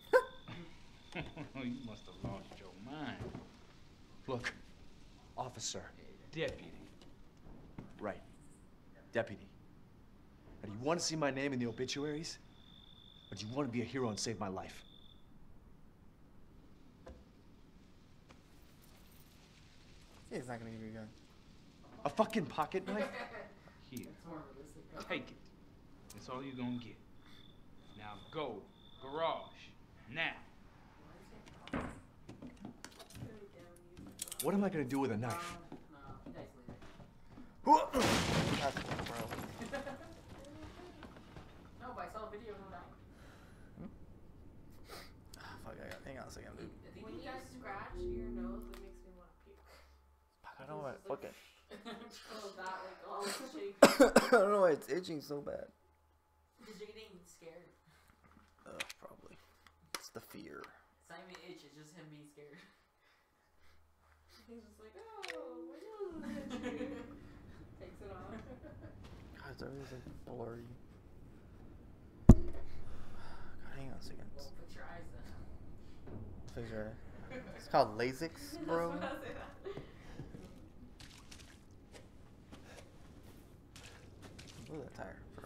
You must have lost your mind. Look, officer. Deputy. Right. Deputy. Now, do you want to see my name in the obituaries? Or do you want to be a hero and save my life? He's not gonna give you a gun. A fucking pocket knife? Here. Take it. That's all you're gonna get. Now go. Garage. Now. What am I gonna do with a knife? That's cool, bro. No, but I saw a video of him dying. Ah, fuck, I got, hang on a second, dude. I think When he you got scratch your nose, it makes me want to puke. I don't know why. Fuck it. Oh, that, like, all shaky. I don't know why it's itching so bad. Because you're getting scared. Ugh, probably. It's the fear. It's not even itch, it's just him being scared. He's just like, oh, my nose is itchy. Takes it off. God, it's always like blurry. God, hang on a second. Well, fix your eyes then. Fix your eye. It's called Lasix, bro. That's what I say that. Look at that tire, bro.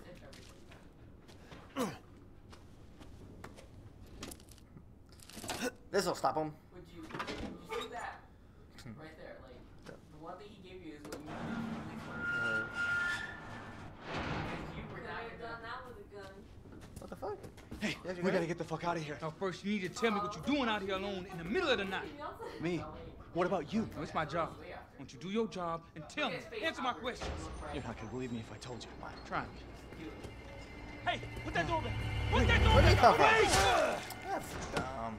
This'll stop him. Would you, would you see that? Right there, like, the one thing he gave you is what you need to do next one. Uh, You were not You've done that with a gun. what the fuck? Hey, Yeah, you we got gotta it. get the fuck out of here. Now, first, you need to tell me what you're doing out here alone in the middle of the night. Me? What about you? No, it's my job. Won't you do your job and tell me? Answer my questions. You're not gonna believe me if I told you. Try me. Hey, put that door back. Put that door Where'd he back. come from? Please. That's dumb.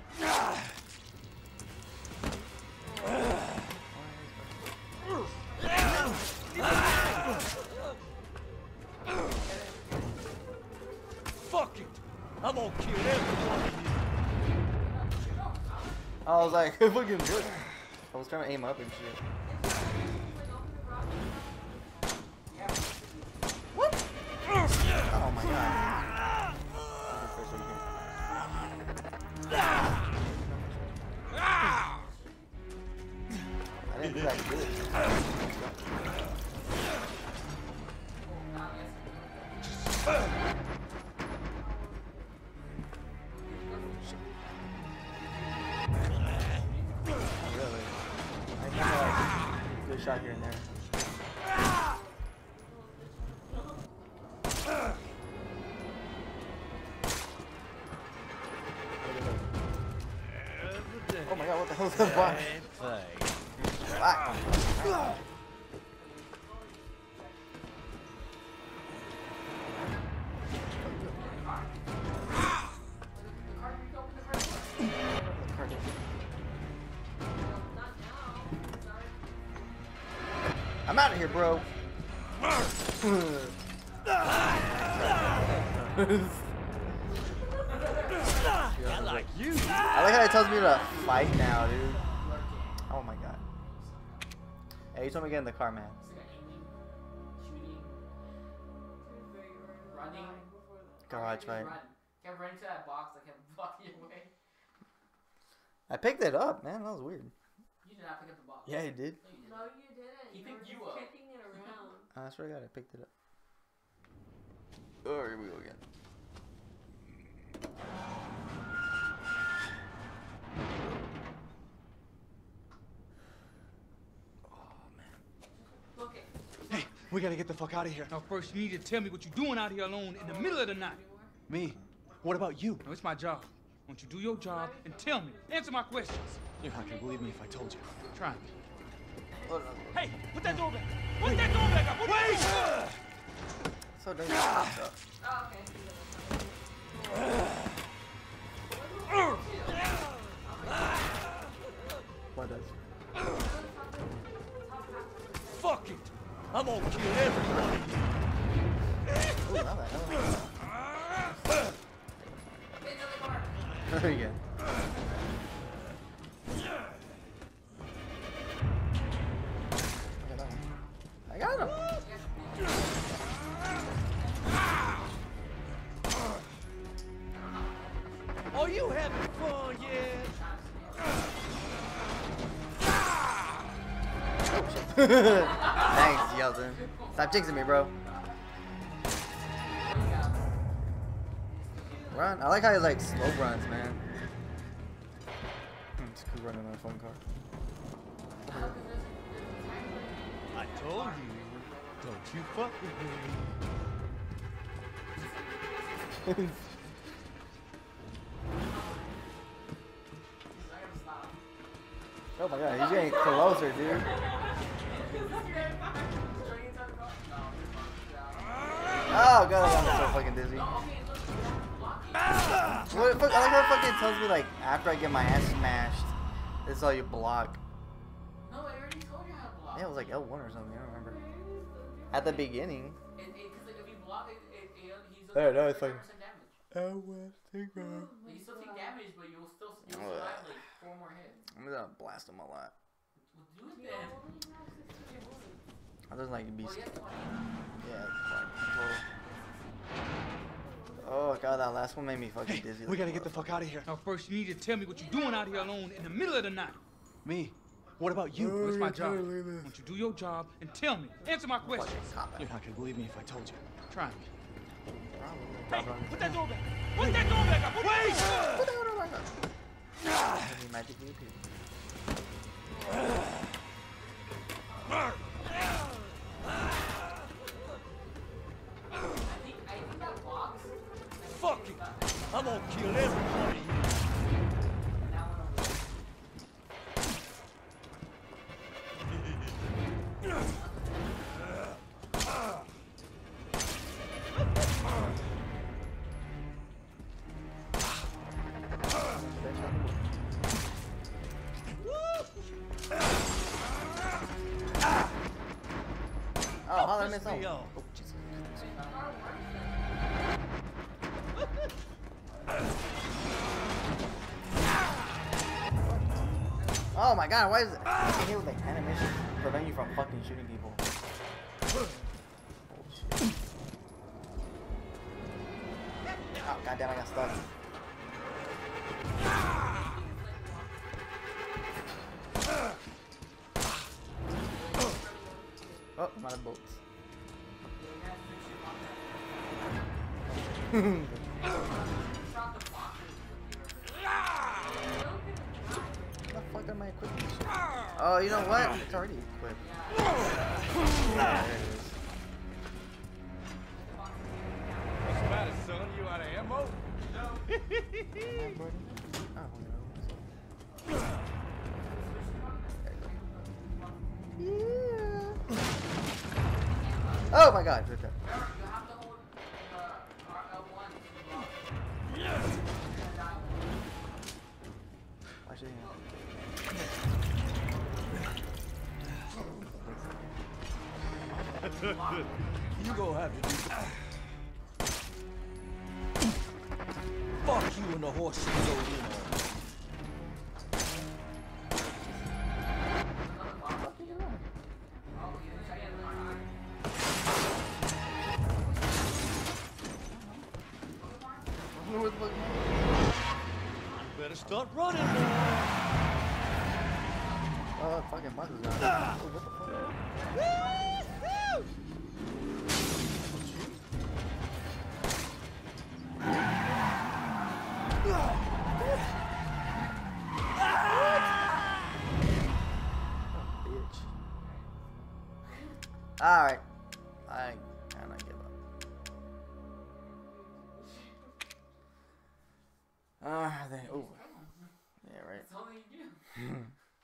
Fuck it. I'm gonna kill everyone. I was like, fucking good. I was trying to aim up and shit. What? Oh my god. I didn't do that good. Really? I think I like good shot here and there. What the fuck? Fuck. I'm out of here, bro. I like you. I like how it tells me to fight now, dude. Oh my god. Hey, you told me to get in the car, man. Running. Garage fight. Kept running to that box. I kept blocking your way. I picked it up, man. That was weird. You did not pick up the box. Yeah, you did. No, you didn't. He you picked were you just up. kicking it around. Uh, I swear to God, I picked it up. Oh, here we go again. Hey, we gotta get the fuck out of here. Now, first, you need to tell me what you're doing out here alone in the middle of the night. Me? What about you? No, it's my job. Won't you do your job and tell me? Answer my questions. You're not gonna believe me if I told you. Try me. Hey, put that door back. Put that door back up. Put Wait! That So dangerous. Oh, okay. What does? Fuck it. I'm gonna kill everybody. Ooh, not bad. There you go. I got him. Are you having fun yet? Thanks, Yeldon. Stop jinxing me, bro. Run. I like how he like slow runs, man. Hmm, it's cool running on a phone car. I told you. Don't you fuck with me. Oh my god, he's getting closer, dude. Oh god, I'm so fucking dizzy. What, fuck, I like how it fucking tells me like after I get my ass smashed, this is all you block. No, I already told you how to block. Yeah, it was like L one or something. I don't remember. At the beginning. It, it, cause like if you block it, it, it he's There, no, it's like fucking. damage. L one, take one. You still take damage, but you'll still you'll Oh, survive like four more hits. I'm gonna blast him a lot. Well, do it then. I doesn't like to be. Well, you have twenty. Yeah, twenty total. Oh god, that last one made me fucking dizzy. We gotta get the fuck out of here. Now, first, you need to tell me what you're doing out here alone in the middle of the night. Me? What about you? Well, it's my job. Won't you do your job and tell me? Answer my questions. You're not gonna believe me if I told you. Try me. Hey, put that door back. Put that door back up. Put Wait! Put that door back up. He magically appeared. Fuck it. I'm gonna kill everybody. Oh, holler miss on. Oh, Jesus. Oh my god, why is it? I can hit with like animation to prevent you from fucking shooting people. Oh shit. Oh goddamn, I got stuck. Oh, I'm out of bullets. The fuck am I equipping this shit? Oh, you know what? It's already equipped. There it is. What's the matter, son? You out of ammo? No. Oh, no. Oh my god. Good job. Watch it. You go have to do that. Fuck you and the horse you rode in on. You better start running. Oh, fucking buses down. Oh, what the fuck? Alright. I kinda give up. Ah, uh, they. Oh. Yeah, right. That's all you do.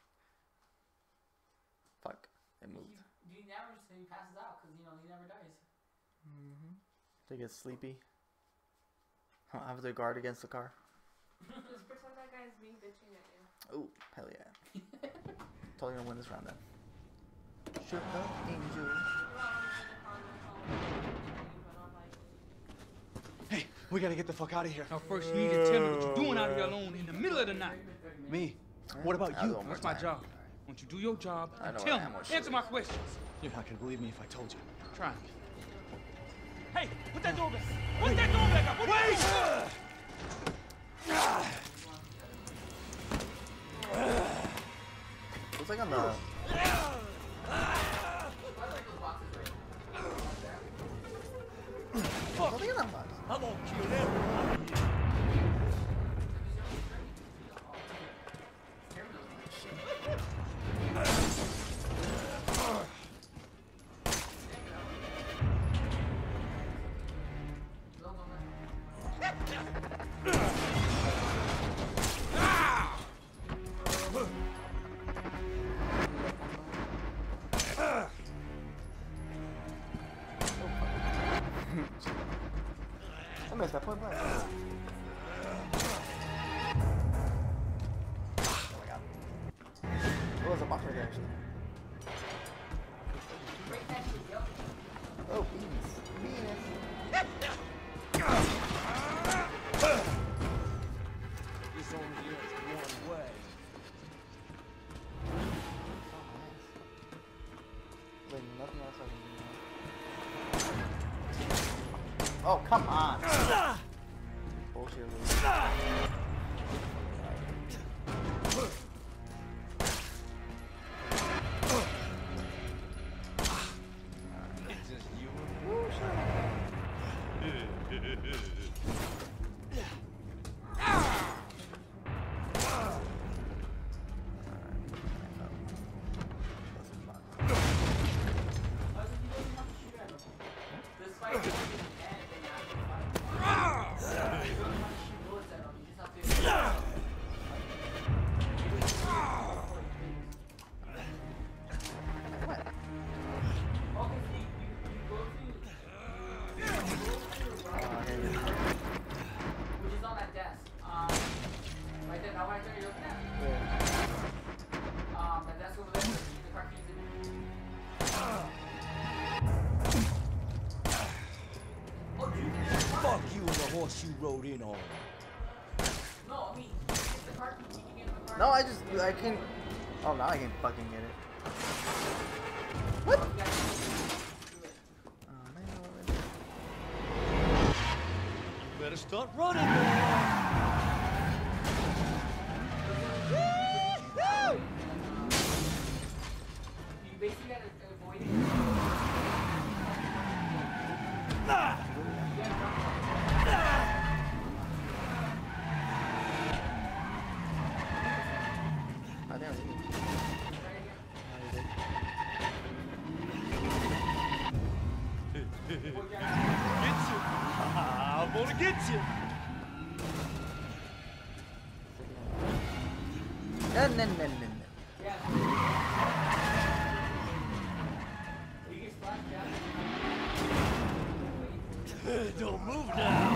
Fuck. It moved. He, he never just he passes out because you know he never dies. Mm-hmm. They get sleepy. Huh, I have to guard against the car. Just pretend that guy's being bitching at you. Oh, hell yeah. Totally gonna win this round then. Shut up, Angel. Hey, we gotta get the fuck out of here. Now first you need to tell me what you're doing out here alone in the middle of the night. Me? What about I'll you? go one more That's my time. job. Won't you do your job I and know tell what me. ammo Answer shit my is. questions. You're not gonna believe me if I told you. Try me. Hey, put that door back. Put that door back up. Put Wait! Looks like I'm the. Fuck Look at that box. I'm gonna kill everybody. I missed that point blank. Oh my god. What was a box right there actually? Oh, beans. Beans. It's only one way. There's nothing else I can do now. Oh, come on. Bullshit. It's just you Which is on that desk. Um, right there, that one right there you're looking at? Um, that desk over there, the car keys in. Oh, dude. Fuck you and the horse you rode in on. No, I mean, it's the car keys. You can get the car. No, I just, I can't. Oh, now I can fucking get it. What? Oh, man. Better start running. You basically gotta avoid it. Ah! Oh, damn, you- Get you. I'm gonna get you. No, no, no, no, no. Yeah. You get splashed down. Don't move now.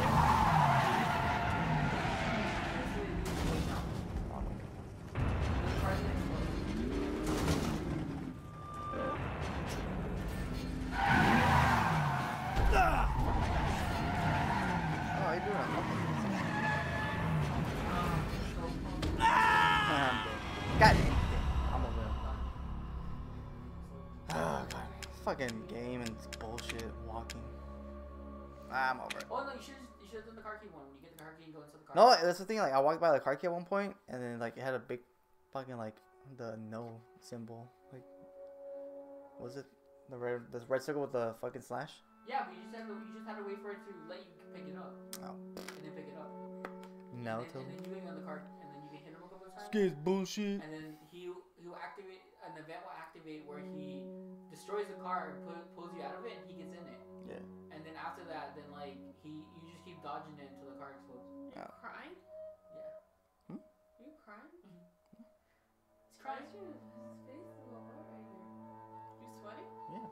Fucking game and it's bullshit walking. I'm over it. Oh no, you should you should have done the car key one. When you get the car key and go into the car. No, that's the thing. Like I walked by the car key at one point, and then like it had a big, fucking like the no symbol. Like, was it the red the red circle with the fucking slash? Yeah, but you just had to you just had to wait for it to let you pick it up. Oh. And then pick it up. No, and, then, and then you get on the car, and then you can hit him a couple of times. Skis bullshit. And then he he will activate an event will activate where he destroys the car and pull, pulls you out of it, and he gets in it. Yeah. And then after that, then like he you just keep dodging it until the car explodes. Are you crying? Yeah. Hmm? Are you crying? He's crying. His face is all red right here. You sweating? Yeah.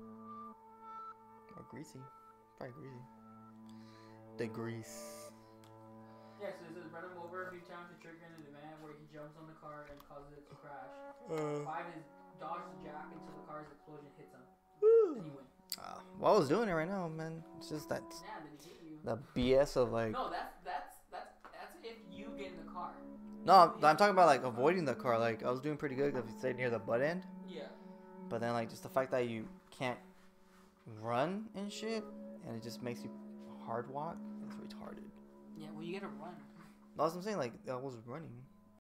Or greasy. Probably greasy. The grease. Yeah, so it says run him over a few times to trigger an event where he jumps on the car and causes it to crash. Uh. Five is dodge the jack until the car's explosion hits him. Woo. Then you win. Uh, well, I was doing it right now, man. It's just that Yeah, then he hit you. the B S of like. No, that's that's that's that's if you get in the car. No, I'm, I'm talking about like avoiding the car. Like I was doing pretty good if you stayed near the butt end. Yeah. But then like just the fact that you can't run and shit, and it just makes you hard walk. It's retarded. Yeah, well you gotta run. That's what I'm saying. Like I was running.